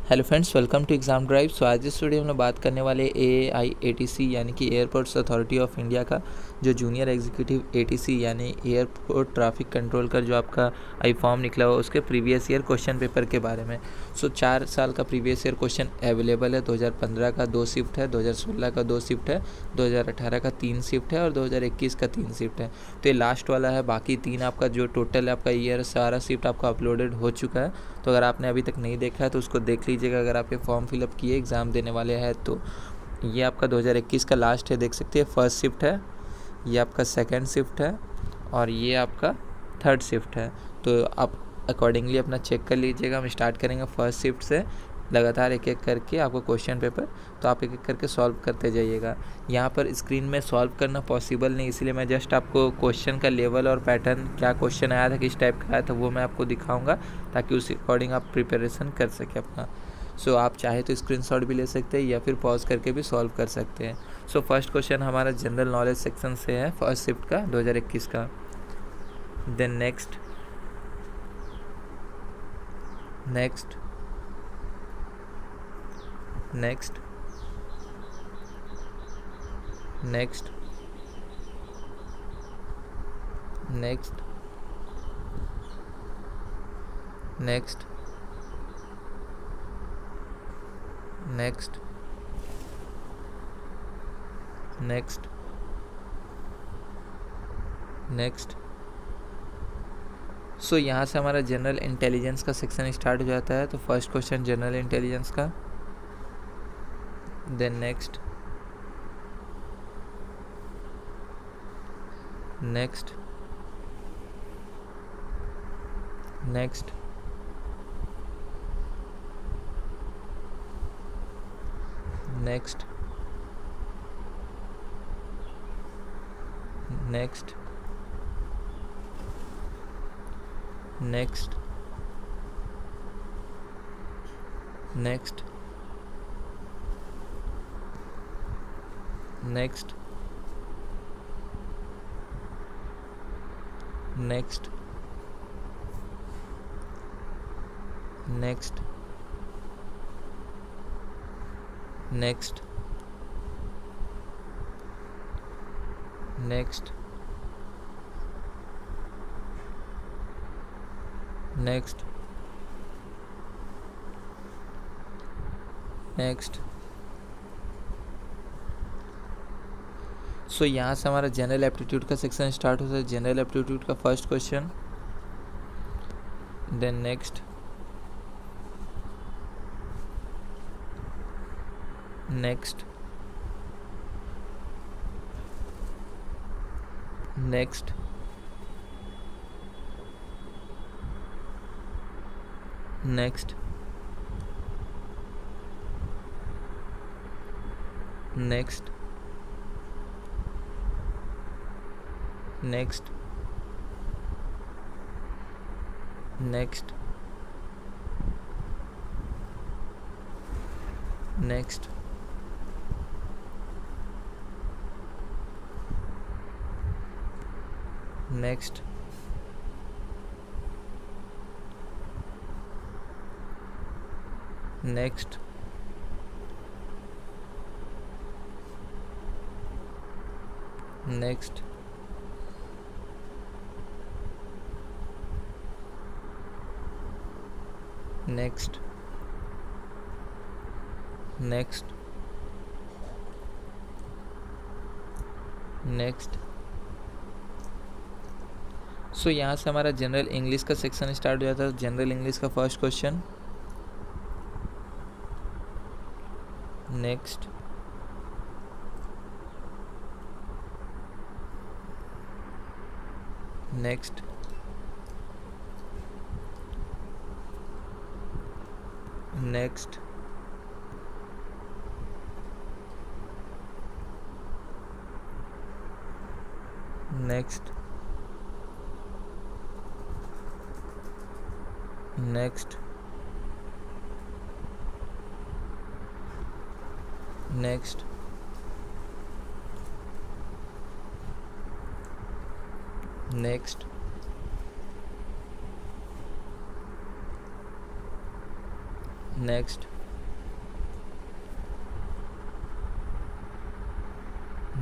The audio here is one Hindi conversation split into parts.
Hello friends, welcome to exam drive. So आज इस वीडियो में हम लोग बात करने वाले AAI ATC यानी कि एयरपोर्ट्स अथॉरिटी ऑफ इंडिया का जो जूनियर एग्जीक्यूटिव ATC यानी एयरपोर्ट ट्रैफिक कंट्रोल का जो आपका आई फॉर्म निकला हुआ उसके प्रीवियस ईयर क्वेश्चन पेपर के बारे में। 4 साल का प्रीवियस ईयर क्वेश्चन अवेलेबल है। 2015 का 2 शिफ्ट है, 2016 का 2 शिफ्ट है, 2018 का 3 शिफ्ट है और 2021 का 3 शिफ्ट है। तो ये लास्ट वाला है। बाकी 3 आपका जो टोटल आपका ईयर सारा शिफ्ट आपका अपलोडेड हो चुका है। तो अगर आपने अभी तक नहीं देखा है तो उसको देख लीजिएगा। अगर आप ये फॉर्म फिलअप किए एग्ज़ाम देने वाले हैं तो ये आपका 2021 का लास्ट है, देख सकते हैं। फर्स्ट शिफ्ट है, ये आपका सेकंड शिफ्ट है और ये आपका थर्ड शिफ्ट है। तो आप अकॉर्डिंगली अपना चेक कर लीजिएगा। हम स्टार्ट करेंगे फर्स्ट शिफ्ट से, लगातार एक एक करके आपको क्वेश्चन पेपर तो आप एक एक करके सॉल्व करते जाइएगा। यहाँ पर स्क्रीन में सॉल्व करना पॉसिबल नहीं, इसलिए मैं जस्ट आपको क्वेश्चन का लेवल और पैटर्न, क्या क्वेश्चन आया था, किस टाइप का आया था, वो मैं आपको दिखाऊंगा ताकि उस अकॉर्डिंग आप प्रिपरेशन कर सकें अपना। आप चाहे तो स्क्रीनशॉट भी ले सकते हैं या फिर पॉज करके भी सॉल्व कर सकते हैं। फर्स्ट क्वेश्चन हमारा जनरल नॉलेज सेक्शन से है, फर्स्ट शिफ्ट का 2021 का। Then next next next next next next next next next यहाँ से हमारा जनरल इंटेलिजेंस का सेक्शन स्टार्ट हो जाता है। तो फर्स्ट क्वेश्चन जनरल इंटेलिजेंस का, then next next next next next next next next next next next next next next यहाँ से हमारा जनरल एप्टीट्यूड का सेक्शन स्टार्ट होता है। जनरल एप्टीट्यूड का first question, then next next next next next next next next next next next next next next यहाँ से हमारा जनरल इंग्लिश का सेक्शन स्टार्ट हो जाता है। जनरल इंग्लिश का first question, next next next next next next next next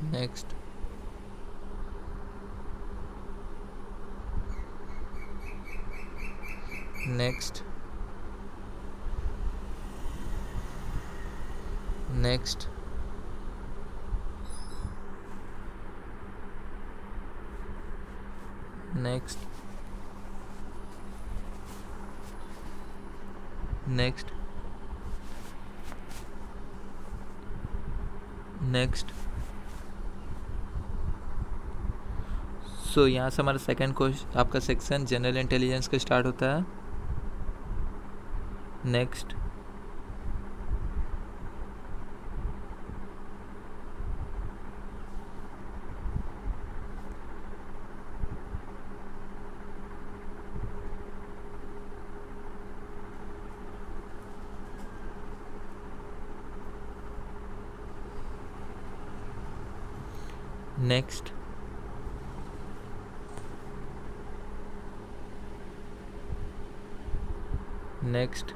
next, next, next, next, next, next. So यहाँ से हमारा सेकंड क्वेश्चन आपका सेक्शन जनरल इंटेलिजेंस का स्टार्ट होता है। Next, next, next,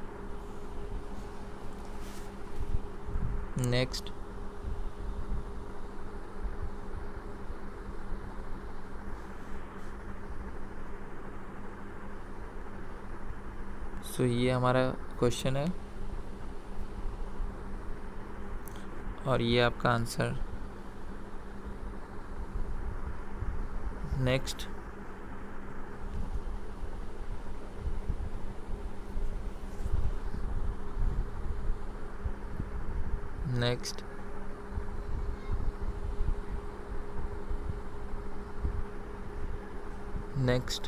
next, so ये हमारा क्वेश्चन है और ये आपका answer. Next, next, next,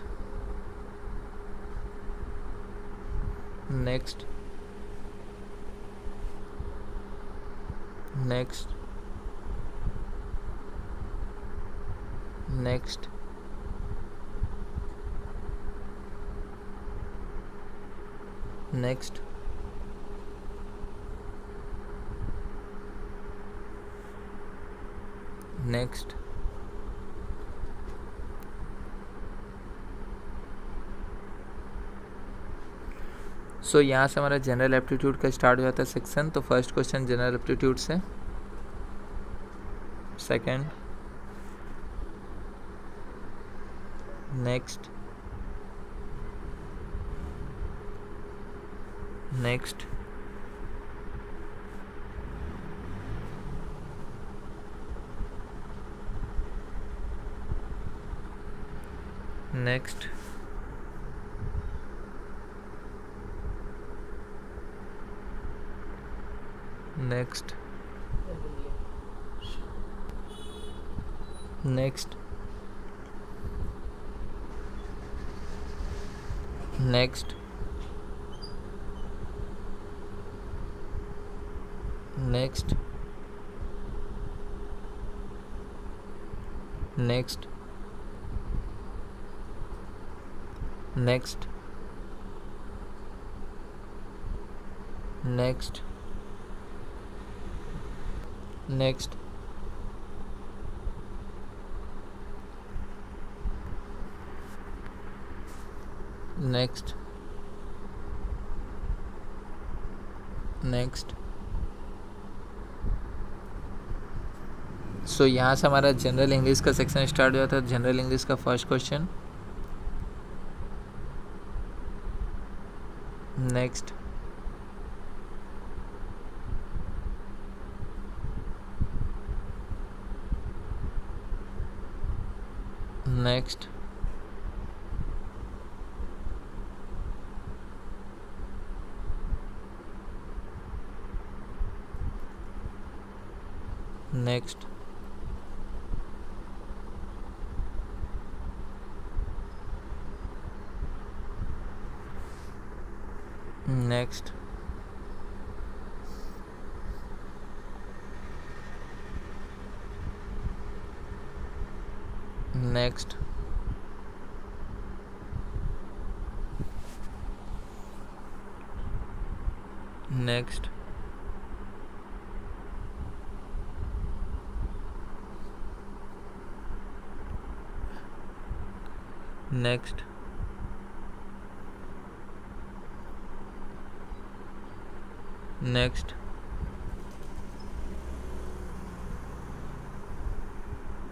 next, next, next, next, next, so यहाँ से हमारा जनरल एप्टीट्यूड का स्टार्ट हो जाता है सेक्शन। तो फर्स्ट क्वेश्चन जनरल एप्टीट्यूड से, second, next, next, next, next, next, next, next, next, next, next, next, next, next. So यहाँ से हमारा जनरल इंग्लिश का सेक्शन स्टार्ट हो जाता है। जनरल इंग्लिश का first question, next, next, next, next, next, next, next, next,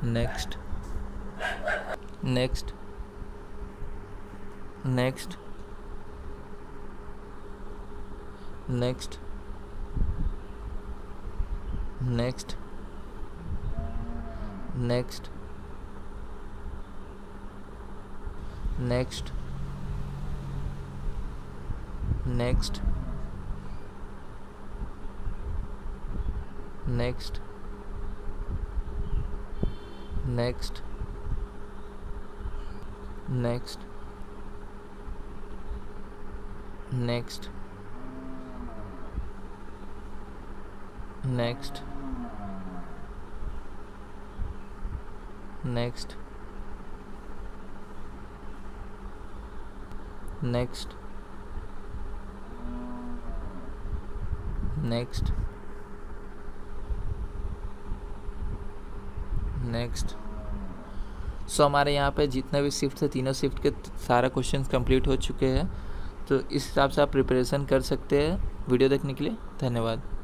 next, next, next, next, next, next, next, next, next, next, next, next, next, next, next, next, next. So हमारे यहाँ पे जितने भी शिफ्ट थे तीनों शिफ्ट के सारा क्वेश्चंस कंप्लीट हो चुके हैं। तो इस हिसाब से आप प्रिपरेशन कर सकते हैं। वीडियो देखने के लिए धन्यवाद।